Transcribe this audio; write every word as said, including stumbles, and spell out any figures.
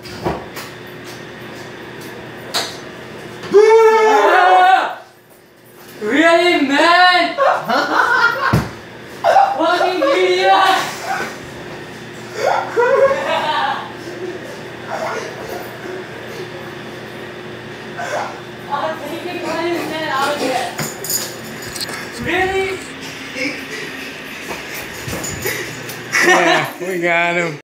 Really, man? Fucking idiot! I'm taking my man out of here. Really? Yeah, we got him.